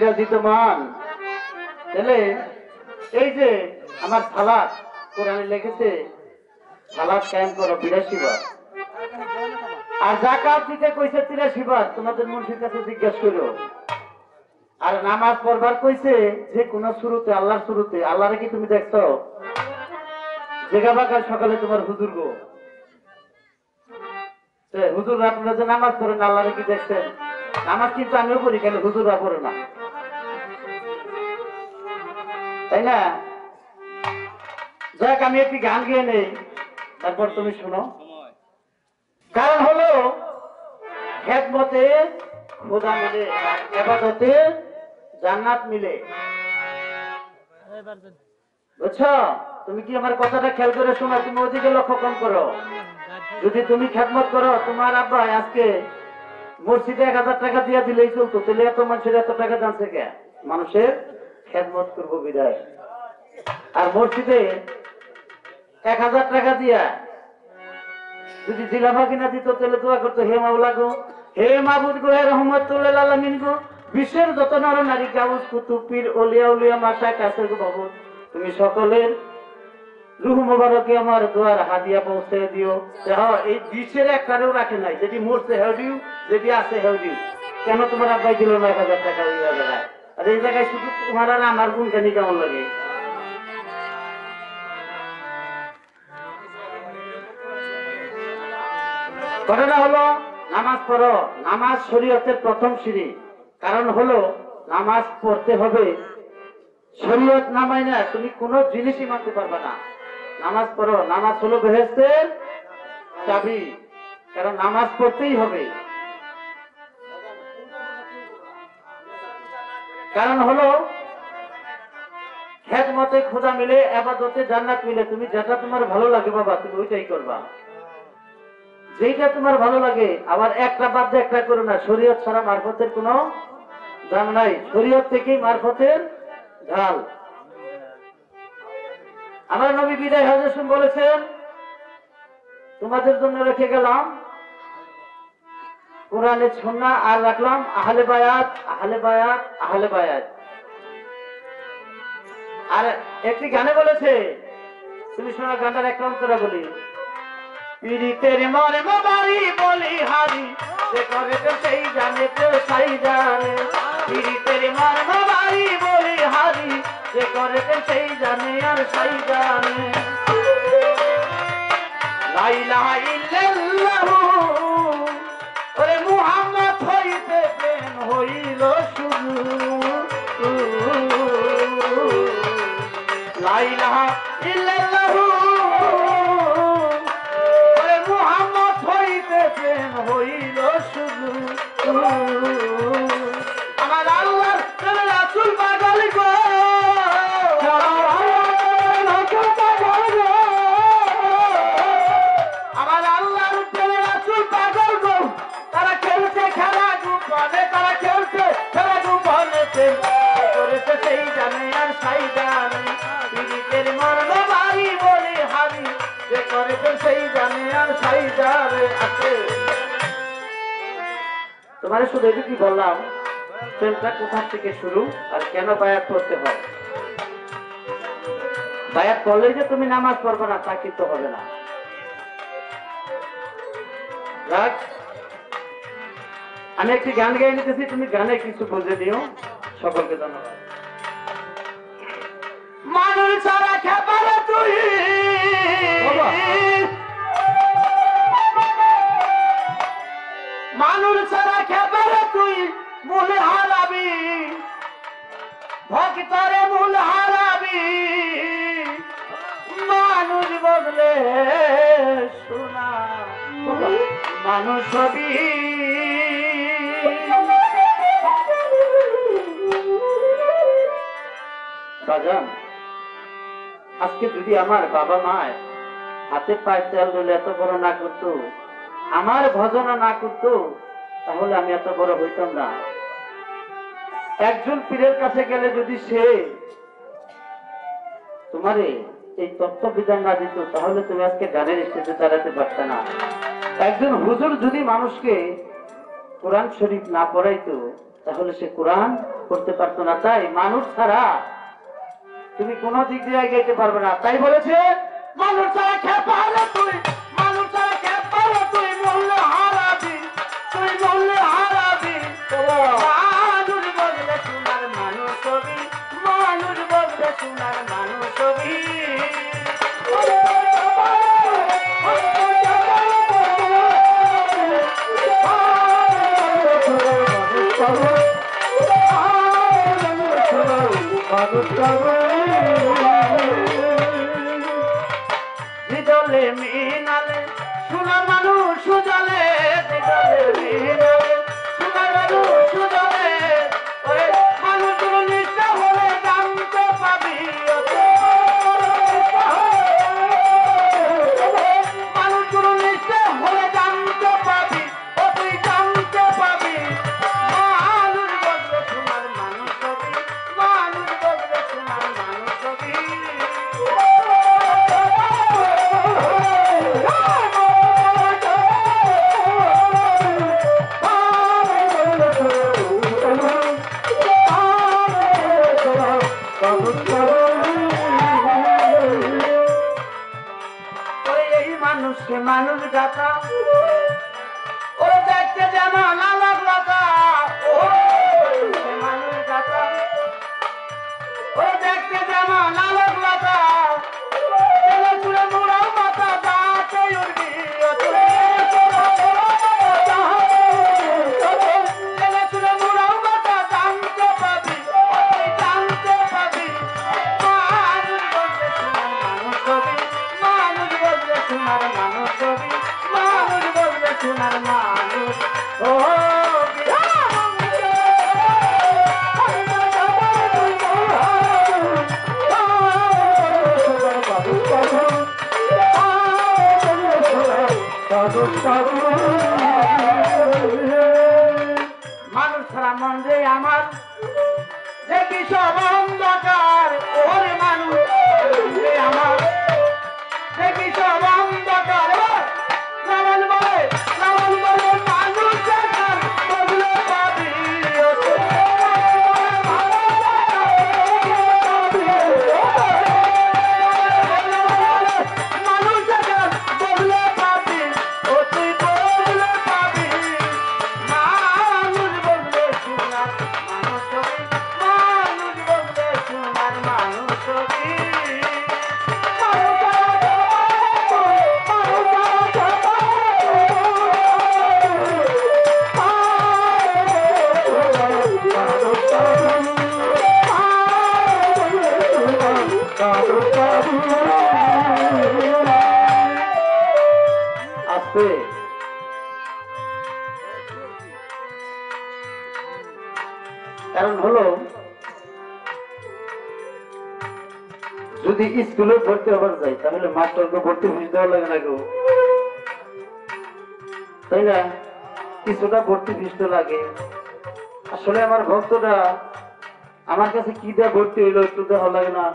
বিরাজিতমান। তাহলে এই যে আমার সালাত কোরআনে লিখেছে, সালাত কায়েম করো 82 বার, আর যাকাত দিতে কইছে 83 বার। তোমাদের মুন্সির কাছে জিজ্ঞাসা করো। আর নামাজ পড়বার কইছে যে কোন শুরুতে, আল্লাহর শুরুতে। আল্লাহরে কি তুমি দেখছো? জেগাবাকার সকালে তোমার হুজুর গো, হুজুর আপনারা যে নামাজ পড়েন আল্লাহরে কি দেখছেন? নামাজ কিন্তু আমিও পড়ি, কেন হুজুররা পড়ে না, তাই না? যাক, আমি একটি গান গিয়ে নেই, তারপর তুমি শোনো। কারণ হলো খেদমতে খোদা মিলে, ইবাদতে জান্নাত মিলে। বুঝছো? তুমি কি আমার কথাটা খেয়াল করে শোনো? তুমি ওদিকে লক্ষ্য কম করো। যদি তুমি খেদমত করো, তোমার আব্বা আজকে মসজিদে 1000 টাকা দিয়া দিলেই চলতো, তাহলে এত মানুষের এত টাকা জানছে কে? মানুষের খেদমত করবো বিদায়। আর মসজিদে 1000 টাকা দিয়া যদি জিলাফা কিনা দিত, তাহলে দোয়া করতো, হে মাওলা গো, হে মাবুদ গো, হে রহমতুল্লিল আলামিন গো, বিশ্বের যত নর নারী গাউস কুতুব পীর ওলিয়া উলিয়া মাশায়েখ আছে গো বাবু, তুমি সকলের রূহ মোবারকে আমার দোয়ার হাদিয়া পৌঁছে দিও। হ্যাঁ, এই বিশ্বের একটারেও রাখে নাই, যেটি মরছে হেউ দিও, যেটি আছে হেউ দিও। কেন তোমার আব্বাই দিল না 1000 টাকা ওই জায়গায়? আর এই জায়গায় শুধু তোমার আর আমার গুণগানি কেমন লাগে? ঘটনা হলো, নামাজ পড়ো। নামাজ শরীয়তের প্রথম সিঁড়ি। কারণ হলো নামাজ পড়তে হবে। শরীয়ত না মাইনা তুমি কোনো জিনিসই মানতে পারবে না। নামাজ পড়ো। নামাজ হলো বেহেশতের চাবি। কারণ নামাজ পড়তেই হবে। কারণ হলো খেদমতে খোদা মিলে, ইবাদতে জান্নাত মিলে। তুমি যেটা তোমার ভালো লাগে বাবা, তুমি ওইটাই করবা, যেটা তোমার ভালো লাগে। আবার একটা বাদ দিয়ে একটা করো না। শরীয়ত ছাড়া মারফতের কোনো দাম নাই। শরীয়ত থেকেই মারফতের ঢাল। আমার নবী বিদায় হজের সময় বলেছেন, তোমাদের জন্য রেখে গেলাম কোরআনের সুন্নাহ, আর রাখলাম আহলে বায়াত, আহলে বায়াত, আহলে বায়াত। আর একটি গানে বলেছে, তুমি শোনা, গানটার একটা অন্তরা বলি, পীড়িতের মরে বাড়ি বলি হারি, যে করে তো সেই জানে, তো সাই জানে। পীড়িতের মরে বাড়ি বলি হারি, যে করে তো সেই জানে, আর সাই জানে। লা ইলাহা ইল্লাল্লাহু, ওরে মুহাম্মদ হইতে প্রেম হইল শুরু। লা ইলাহা ইল্লাল্লাহু, হইল শুধু। আমার আল্লাহর রাসূল পাগল গো, আমার আল্লাহর রাসূল পাগল গো। তারা খেলছে খেলা গোপনে, তারা খেলছে খেলা গোপনে, করেছে সেই জানে, আর সাই জানে। পীড়িতের মরণ বাড়ি বলি হারি, যে করেছে সেই জানে, আর সাই জানে। আছে তোমার শুধু কি বললাম, প্রেমটা কোথা থেকে শুরু আর কেন বায়াত করতে হয়। বায়াত করলে যে তুমি নামাজ পড়বে না তা কিন্তু হবে না। আমি একটি গান গাই নিতেছি, তুমি গানে কিছু বুঝে দিও। সকলকে ধন্যবাদ। মানুষ ছাড়া খেপারে তুই, মানুষ ছাড়া খেপারে তুই মূল হারাবি, ভক্তরে মূল হারাবি। মানুষ বদলে শোনা মানুষ হবি। বাজান, আজকে যদি আমার বাবা মায় হাতে পায়ে তেল দিলে এত বড় না করতো, আমার ভজনা না করতো, তাহলে আমি এত বড় হইতাম না। একজন পীরের কাছে গেলে যদি সে তোমারে এই তত্ত্ব বিধান না দিত, তাহলে তুমি আজকে গানের স্টেজে দাঁড়াতে পারতে না। একজন হুজুর যদি মানুষকে কোরআন শরীফ না পড়াইতো, তাহলে সে কোরআন করতে পারতো না, তাই মানুষ ছাড়া তুমি কোনো দিক দিয়ে এগিয়ে পারবে না। তাই বলেছে মানুষ ছাড়া খেপা হলে তুই, মানুষ ছাড়া খেপা হলে তুই মরলে হারাবি, তুই মরলে হারাবি। মানুষ বললে সোনার মানুষ হবি, মানুষ বললে সোনার মানুষ হবি। দিদলে মিনালে সোনার মানুষ সুজলে, দিদলে মিনালে সোনার মানুষ সুজলে। ওরে মানুষগুলো নিশ্চয় হলে জানতে পাবি, মানুষগুলো নিশ্চয় হলে জানতে পাবি, ও তুই জানতে পাবি। মানুষ বললে সোনার মানুষ হবি, মানুষ বললে সোনার মানুষ হবি। এই মানুষকে মানুষ গাথা, ও দেখতে যেমন আলাপ লতা, ও মানুষ গাথা, ও দেখতে যেমন আলাপ লতা। চুলে মুড়াও মাথা দাঁতে উঠবি, চুলে মুড়াও মাথা জানতে পাবি, জানতে পাবি। মানুষ বললে সোনার মানুষ হবি, মানুষ বললে সোনার মানুষ হবি, মানুষ বললে সোনার মানুষ হবি। মানুষ ছাড়া মন রে আমার দেখি সব অন্ধকার, ওরে মানুষ রে আমার দেখি সব অন্ধকার। রাবণ বলে মানুষ দেখার বদলে পাবি, মানুষ দেখার বদলে পাবি, ও তুই বদলে পাবি। মানুষ বদলে সোনার মানুষ হবি, মানুষ বদলে সোনার মানুষ হবি। আস্তে কারণ হলো যদি স্কুলে ভর্তি হবার যাই তাহলে মাস্টারকে ভর্তি ফিস দেওয়া লাগে না গো, তাই না? কিছুটা ভর্তি ফিস তো লাগে। আসলে আমার ভক্তরা আমার কাছে কি দেওয়া ভর্তি হইলো একটু দেওয়া লাগে না?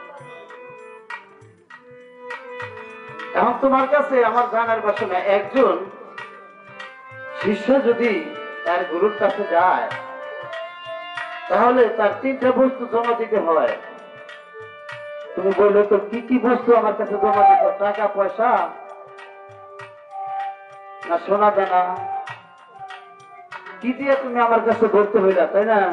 এখন তোমার কাছে আমার জানার বাসনা, একজন শিষ্য যদি তার গুরুর কাছে যায় তাহলে তার তিনটা বস্তু জমা দিতে হয়। তুমি বললে তো কি কি বস্তু আমার কাছে জমা দিতে? টাকা পয়সা না সোনা দানা? কি দিয়ে তুমি আমার কাছে ভর্তি হইলা, তাই না?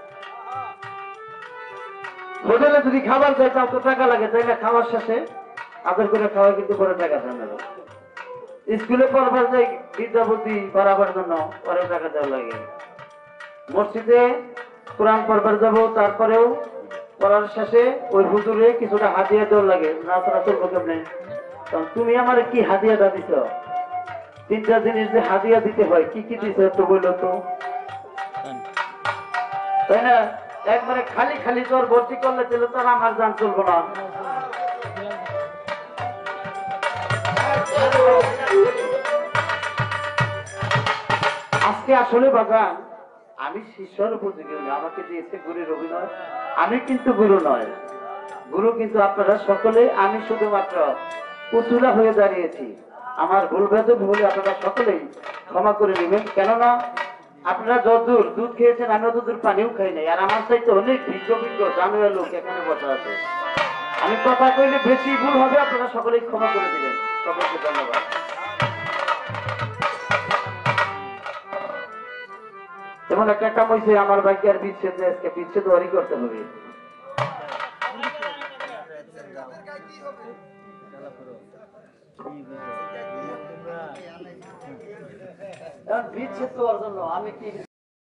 হোটেলে যদি খাবার চাই তাও তো টাকা লাগে, তাই না? খাওয়ার শেষে আদর করে খাওয়া কিন্তু পরে টাকা দেয় না। স্কুলে পড়বার যাই বিদ্যাপতি বাড়াবার জন্য পরে টাকা দেওয়া লাগে। মসজিদে কোরআন পড়বার যাবো, তারপরেও পড়ার শেষে ওই হুজুরে কিছুটা হাদিয়া দেওয়া লাগে, না ছাড়া চলবো কেমনে? কারণ তুমি আমার কি হাদিয়াটা দিছ? তিনটা জিনিস যে হাদিয়া দিতে হয়, কি কি দিছ একটু বললো তো, তাই না? একবারে খালি খালি তোর ভর্তি করলে চলে তোর আমার জান চলবো না। আজকে আসলে বাগান আমি শিষ্যর উপযোগী নই, আমাকে দিয়েছে গুরুর অভিনয়। আমি কিন্তু গুরু নয়, গুরু কিন্তু আপনারা সকলে। আমি শুধুমাত্র পুতুলা হয়ে দাঁড়িয়েছি। আমার ভুল ভেদ ভুলে আপনারা সকলেই ক্ষমা করে নেবেন, কেননা আপনারা যতদূর দুধ খেয়েছেন আমি অতদূর পানিও খাই নাই, আর আমার চাইতে অনেক ভিজ্ঞ ভিজ্ঞ জানুয়া লোক এখানে বসা আছে। আমি কথা কইলে বেশি ভুল হবে, আপনারা সকলেই ক্ষমা করে দিবেন। সকলকে ধন্যবাদ। যেমন একটা কাম হয়েছে, আমার ভাইকে আর বিচ্ছেদ নেই, আজকে বিচ্ছেদ ওরই করতে হবে। বিচ্ছেদ দেওয়ার জন্য আমি কি